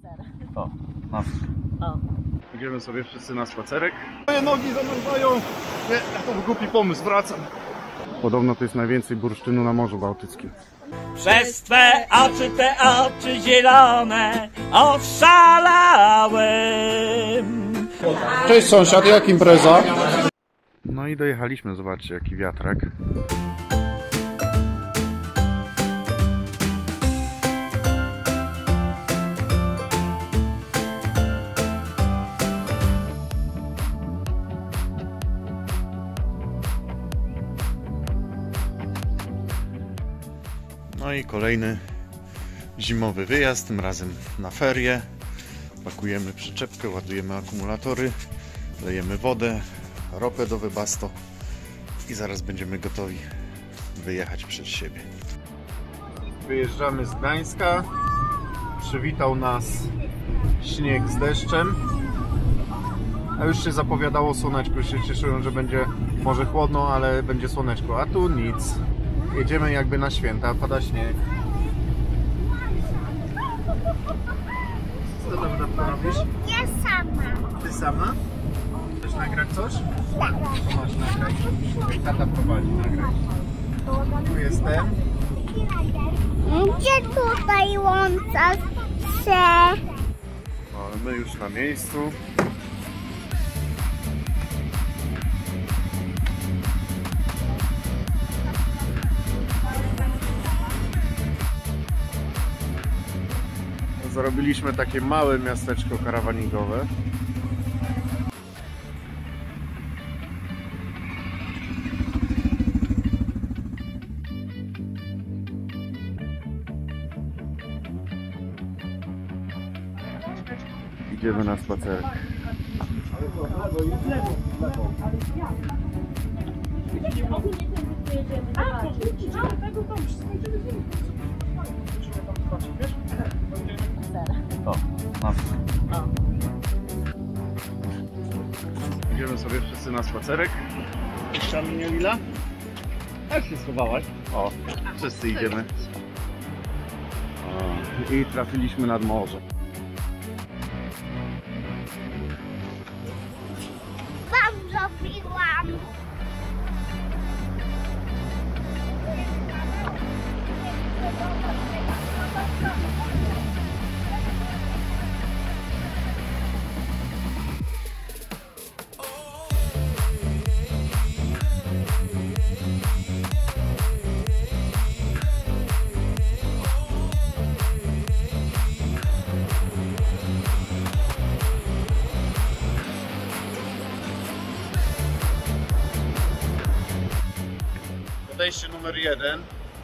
O, nas. O. Idziemy sobie wszyscy na spacerek. Moje nogi zamęzają. Nie, to był głupi pomysł, wracam. Podobno to jest najwięcej bursztynu na Morzu Bałtyckim. Przez te oczy zielone oszalałem. Cześć sąsiad, jak impreza? No i dojechaliśmy, zobaczcie jaki wiatrak. No i kolejny zimowy wyjazd, tym razem na ferie. Pakujemy przyczepkę, ładujemy akumulatory, lejemy wodę, ropę do Webasto i zaraz będziemy gotowi wyjechać przed siebie. Wyjeżdżamy z Gdańska. Przywitał nas śnieg z deszczem. A już się zapowiadało słoneczko, się cieszyłem, że będzie może chłodno, ale będzie słoneczko, a tu nic. Jedziemy jakby na święta, pada śnieg. Co tam robisz? Ja sama. Ty sama? Chcesz nagrać coś? Tak. Masz nagrać. Tata prowadzi, nagrać. Tu jestem. Gdzie tutaj łąca się? No, my już na miejscu. Zarobiliśmy takie małe miasteczko karawaningowe. Idziemy na spacerek. O, nas. O. Idziemy sobie wszyscy na spacerek. Jeszcze mnie Lila? Jak się schowałaś? O, wszyscy idziemy. O, i trafiliśmy nad morze. Wam zrobiłam. Podejście numer 1.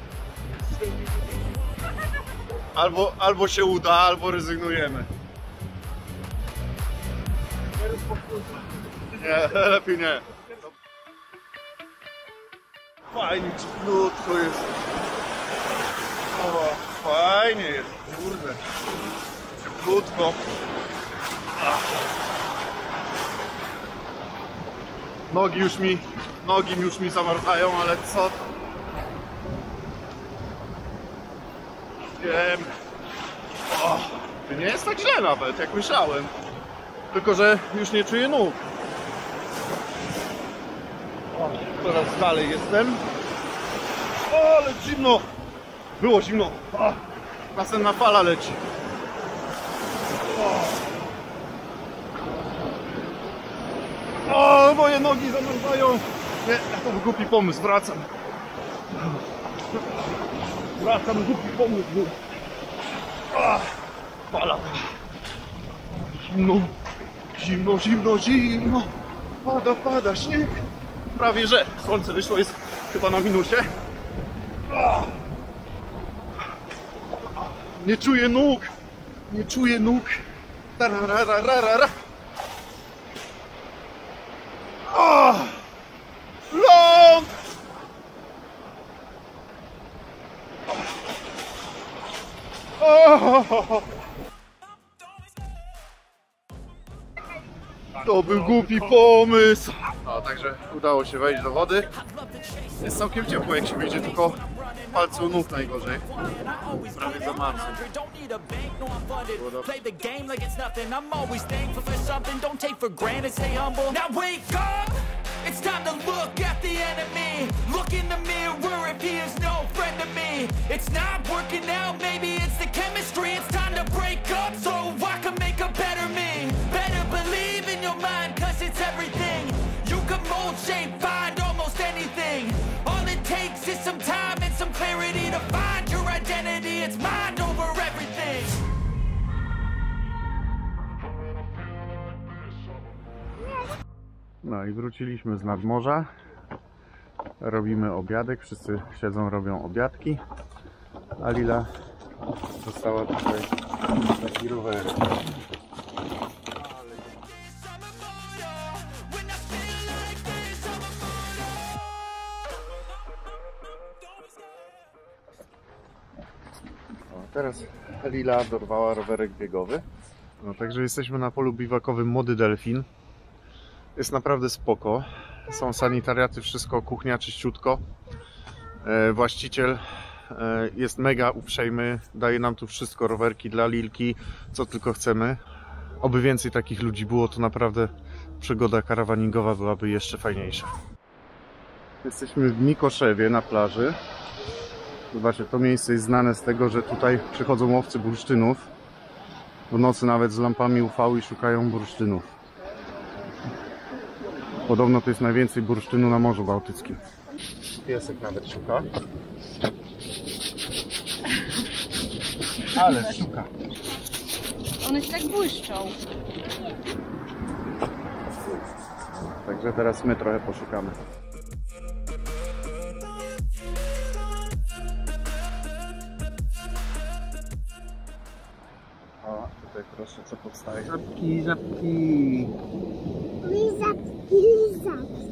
Albo się uda, albo rezygnujemy. Nie, lepiej nie. Fajnie, cieplutko jest. O, fajnie jest, kurde. Cieplutko. Nogi już mi zamarzają, ale co? Wiem. O, to nie jest tak źle nawet, jak myślałem. Tylko że już nie czuję nóg. O, coraz dalej jestem. O, ale zimno. Było zimno. O, następna fala leci. O, moje nogi zamarzają. Nie, to był głupi pomysł, wracam. Wracam, głupi pomysł był. Fala. Zimno, zimno, zimno, zimno. Pada śnieg. Prawie że słońce wyszło, jest chyba na minusie. Nie czuję nóg. Nie czuję nóg. Tararararara. Ląd! To był głupi pomysł. No, także udało się wejść do wody. Jest całkiem ciepło, jak się wyjdzie, tylko palce u nóg najgorzej. Prawie za marsem. Play the game like it's nothing. I'm always thankful for something. Don't take for granted, stay humble. Now wake up! It's time to look at the enemy. Look in the mirror if he is no friend to me. It's not working out, maybe it's the chemistry. It's time to break up so I can make a better me. Better believe in your mind, cause it's everything. You can mold, shape, find almost anything. All it takes is some time and some clarity to find your identity. It's mind over everything. No i wróciliśmy z nadmorza. Robimy obiadek, wszyscy siedzą, robią obiadki. A Lila dostała tutaj taki rower. Teraz Lila dorwała rowerek biegowy. No, także jesteśmy na polu biwakowym Młody Delfin. Jest naprawdę spoko. Są sanitariaty, wszystko, kuchnia czyściutko. Właściciel jest mega uprzejmy. Daje nam tu wszystko, rowerki dla Lilki, co tylko chcemy. Oby więcej takich ludzi było, to naprawdę przygoda karawaningowa byłaby jeszcze fajniejsza. Jesteśmy w Mikoszewie na plaży. Zobaczcie, to miejsce jest znane z tego, że tutaj przychodzą łowcy bursztynów. W nocy nawet z lampami UV i szukają bursztynów. Podobno to jest najwięcej bursztynu na Morzu Bałtyckim. Piesek nawet szuka. Ale szuka. One się tak błyszczą. Także teraz my trochę poszukamy. O, tutaj proszę, co powstaje. Żabki, żabki. Lizaki, lizaki.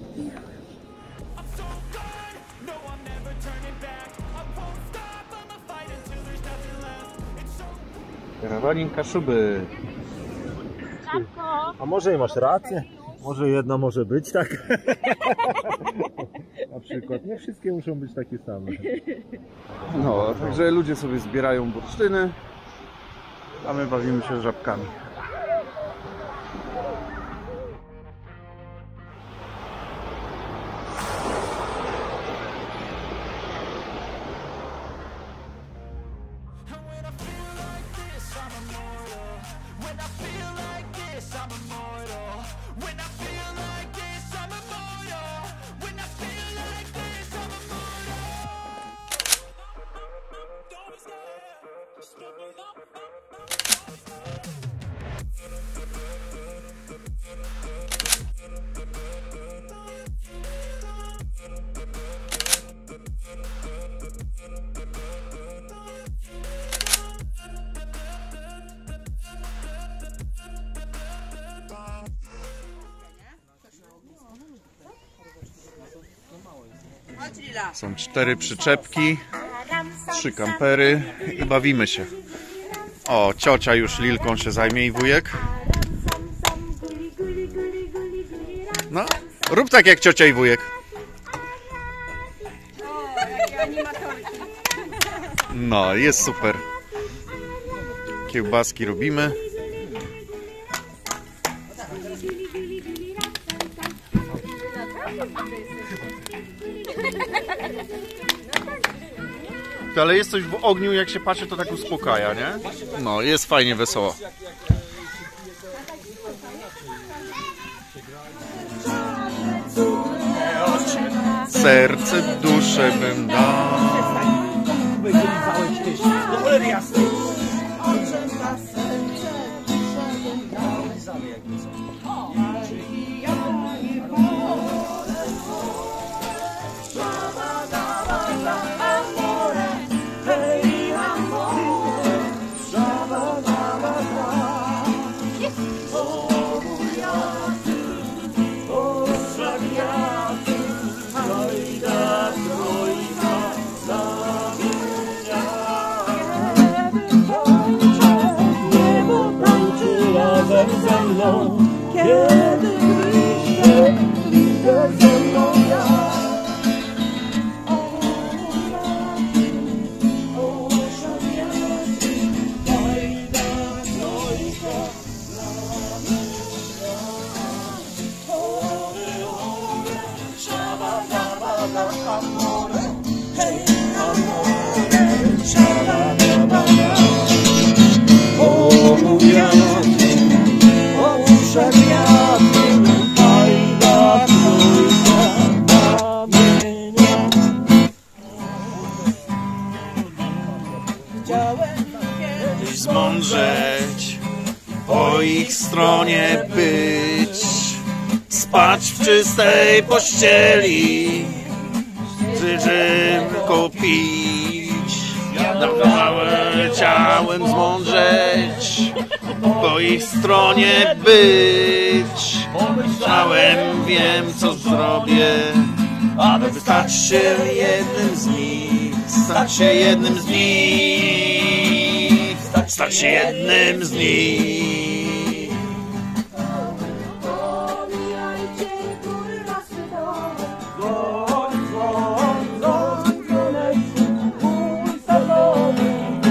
Karawanin Kaszuby. A może i masz rację? Może jedna może być tak? Na przykład nie wszystkie muszą być takie same. No, także ludzie sobie zbierają bursztyny, a my bawimy się żabkami. Są 4 przyczepki, 3 kampery i bawimy się. O, ciocia już Lilką się zajmie i wujek. No, rób tak jak ciocia i wujek. No, jest super. Kiełbaski robimy. Ale jest coś w ogniu, jak się patrzy, to tak uspokaja, nie? No, jest fajnie, wesoło. Serce, duszę bym dał. Kiedy wyjdzie, idę ze mną ja. amore, hej, amore, szalalala. O mój wiatr, opuszczaj wiatr, fajna trójka ramienia. Chciałem kiedyś Zmądrzeć, po ich stronie być, spać w czystej pościeli, życzynko pić. Dawałem ciałem zmądrzeć, po ich stronie być. Pomyślałem, wiem co zrobię, aby stać się jednym z nich, stać się jednym z nich, stać się jednym z nich. Pomijajcie góry, lasy, doły, dzwoń, dzwoń, dzwoń, dzwoneczku, mój salowy.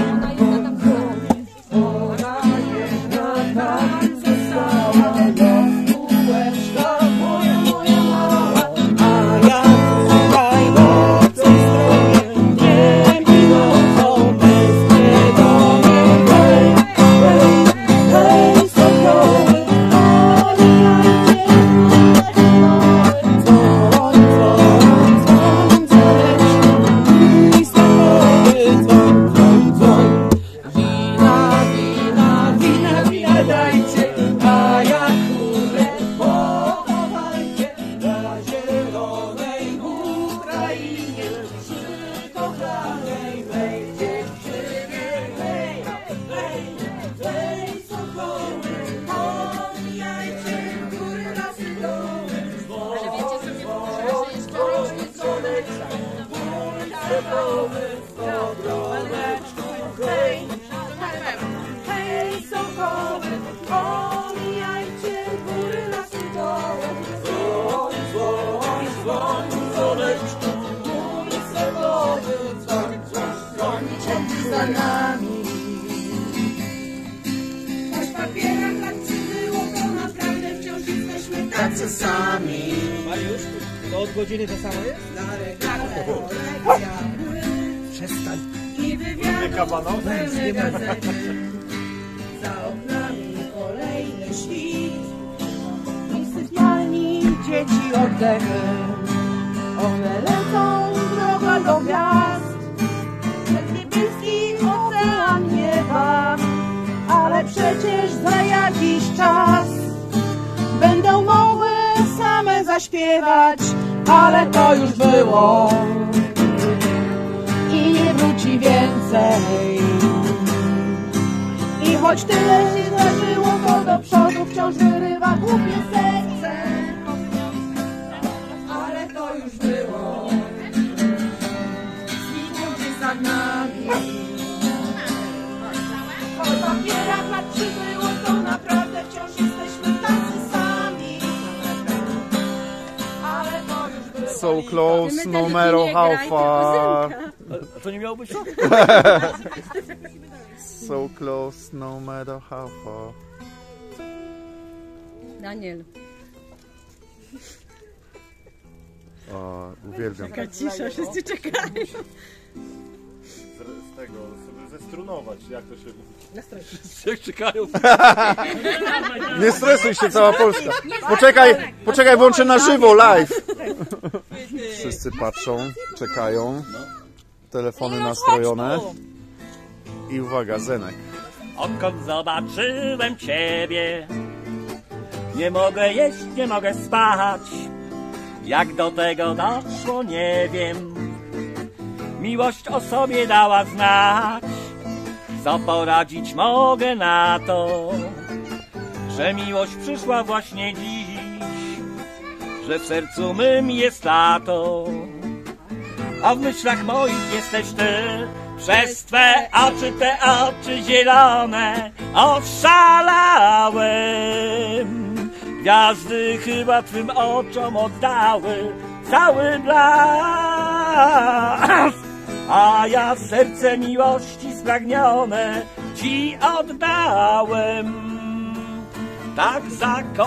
Ona jedna tam została, kółeczka moja, moja mała, a ja tutaj nocą stroję, dniem i nocą tęsknię do niej. Hej, hej, hej, sokioły, pomijajcie dzwoń, dzwoń, dzwoń, dzwoneczku, mój salowy, dzwoń, dzwoń, dzwoń. Wina, wina, wina, wina dajcie, a ja chórę pochowajcie na zielonej Ukrainie, przy kochanej mej dziewczynie. Hej, hej, hej, sokoły, pomijajcie góry, lasy, doły, dzwoń, dzwoń, dzwoń, dzwoneczku, mój salowy, dzwoneczku. Hej, hej, sokoły, pomijajcie góry, lasy, doły, dzwoń, dzwoń, dzwoń, dzwoneczku, mój salowy, dzwoń, dzwoń, dzwoń, ciągle za nami. Choć w papierach tak przybyło, to naprawdę wciąż jesteśmy tacy sami. Mariusz, to od godziny to samo jest? Lekcja, Przestań. i wywiadu pełne gazety. Za oknami kolejny świt i w sypialni dzieci oddechy. One lecą droga do gwiazd, przed niebieski ocean nieba, ale przecież za jakiś czas będą mogły same zaśpiewać, ale to już było i nie wróci więcej. I choć tyle się zdarzyło, to do przodu wciąż wyrywa głupie serce, ale to już było, znikło gdzieś za nami. Choć w papierach lat przybyło, to naprawdę wciąż jesteśmy tacy sami, ale to już było. So close, no matter how far. A to nie miało być to? So close, no matter how far. Daniel. O, uwielbiam. Taka cisza, wszyscy czekają. Z tego, sobie zestrunować, jak to się mówi. Jak czekają. Nie stresuj się, cała Polska. Poczekaj, włączę na żywo, live. Wszyscy patrzą, czekają. Telefony nastrojone. I uwaga, Zenek. Odkąd zobaczyłem ciebie, nie mogę jeść, nie mogę spać. Jak do tego doszło, nie wiem. Miłość o sobie dała znać. Co poradzić mogę na to, że miłość przyszła właśnie dziś, że w sercu mym jest lato, a w myślach moich jesteś ty. Przez twe oczy, te oczy zielone oszalałem. Gwiazdy chyba twym oczom oddały cały blask, a ja serce miłości spragnione ci oddałem. Tak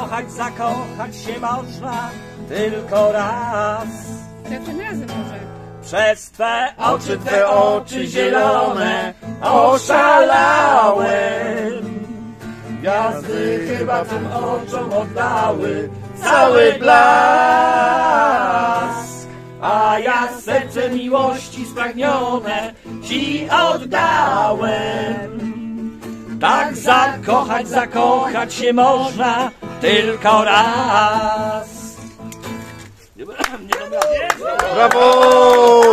zakochać się można tylko raz. To tym razem może. Przez Twe oczy zielone oszalałem. Gwiazdy chyba tym oczom oddały cały blask, a ja serce miłości spragnione Ci oddałem. Tak zakochać się można tylko raz. Brawo!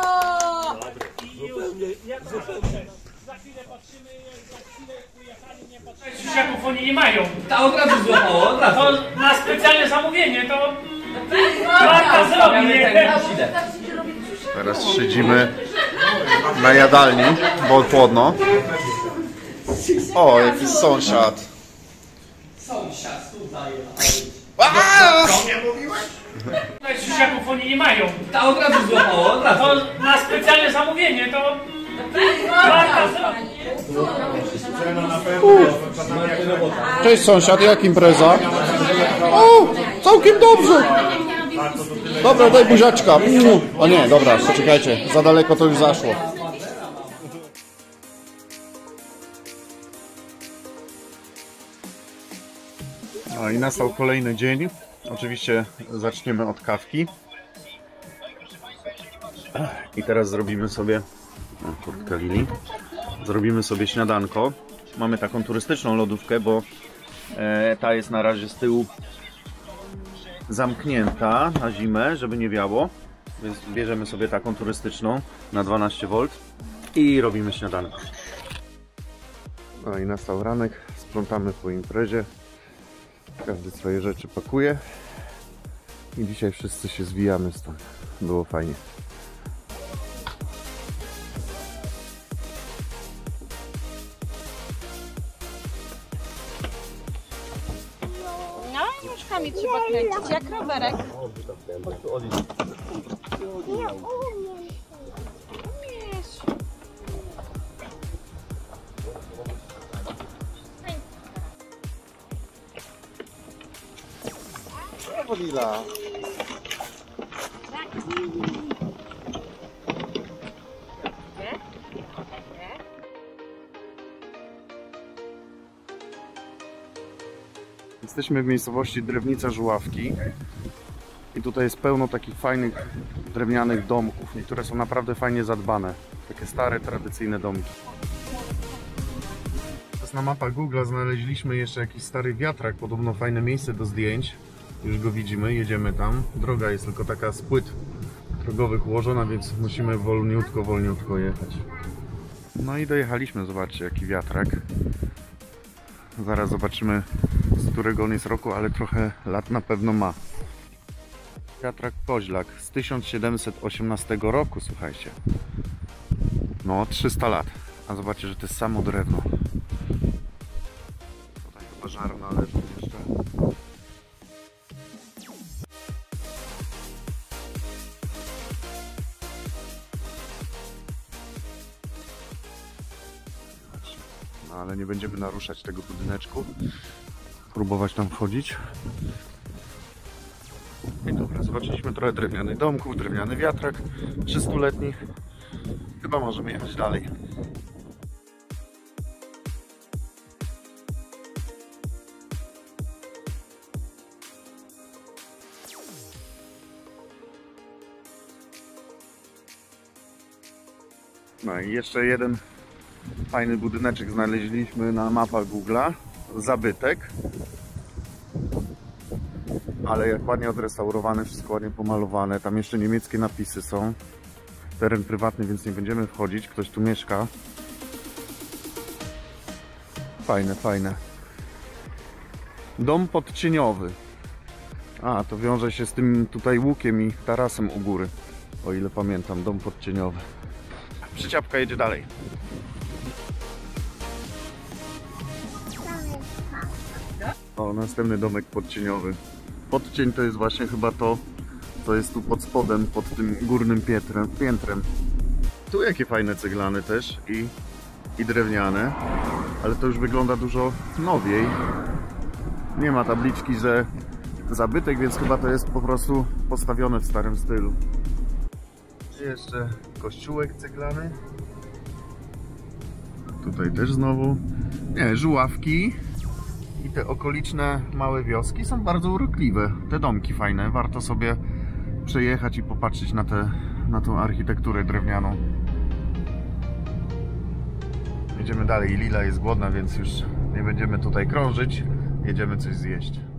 Dzieciaków oni nie mają. Ta od razu złapało, od razu. To na specjalne zamówienie, to Marta zrobi. Teraz siedzimy na jadalni, bo chłodno. O, jakiś sąsiad. Sąsiad tutaj. Dzieciaków oni nie mają. Ta od razu złapało, od razu. To na specjalne zamówienie, to Marta zrobi. Cześć sąsiad, jak impreza? O, całkiem dobrze. Dobra, daj buziaczka. O nie, dobra, poczekajcie, za daleko to już zaszło. No i nastał kolejny dzień. Oczywiście zaczniemy od kawki. I teraz zrobimy sobie... kurtka Lili. Zrobimy sobie śniadanko. Mamy taką turystyczną lodówkę, bo ta jest na razie z tyłu zamknięta na zimę, żeby nie wiało. Więc bierzemy sobie taką turystyczną na 12 V i robimy śniadanko. No i nastał ranek, sprzątamy po imprezie. Każdy swoje rzeczy pakuje. I dzisiaj wszyscy się zwijamy stąd. Było fajnie. No i nóżkami trzeba kręcić, jak rowerek. Nie umiem. Umiesz. Lila. Jesteśmy w miejscowości Drewnica Żuławki i tutaj jest pełno takich fajnych drewnianych domków. Niektóre są naprawdę fajnie zadbane. Takie stare, tradycyjne domki. Na mapach Google znaleźliśmy jeszcze jakiś stary wiatrak, podobno fajne miejsce do zdjęć. Już go widzimy, jedziemy tam. Droga jest tylko taka z płyt drogowych ułożona, więc musimy wolniutko jechać. No i dojechaliśmy, zobaczcie jaki wiatrak. Zaraz zobaczymy, z którego on jest roku, ale trochę lat na pewno ma. Wiatrak Koźlak z 1718 roku, słuchajcie. No, 300 lat. A zobaczcie, że to jest samo drewno. Tutaj chyba żarna leży jeszcze. No, ale nie będziemy naruszać tego budyneczku. Próbować tam wchodzić. I dobra, zobaczyliśmy trochę drewnianych domków, drewniany wiatrak 300-letni. Chyba możemy jechać dalej. No i jeszcze jeden fajny budyneczek znaleźliśmy na mapach Google'a. Zabytek. Ale jak ładnie odrestaurowane, wszystko ładnie pomalowane. Tam jeszcze niemieckie napisy są. Teren prywatny, więc nie będziemy wchodzić. Ktoś tu mieszka. Fajne, fajne. Dom podcieniowy. A, to wiąże się z tym tutaj łukiem i tarasem u góry. O ile pamiętam, dom podcieniowy. Przyczepka jedzie dalej. O, następny domek podcieniowy. Podcień to jest właśnie chyba to, co jest tu pod spodem, pod tym górnym piętrem. Tu jakie fajne ceglane też i drewniane, ale to już wygląda dużo nowiej. Nie ma tabliczki, że zabytek, więc chyba to jest po prostu postawione w starym stylu. Jeszcze kościółek ceglany. Tutaj też znowu. Nie, Żuławki i te okoliczne małe wioski są bardzo urokliwe. Te domki fajne. Warto sobie przejechać i popatrzeć na tą architekturę drewnianą. Jedziemy dalej. Lila jest głodna, więc już nie będziemy tutaj krążyć. Jedziemy coś zjeść.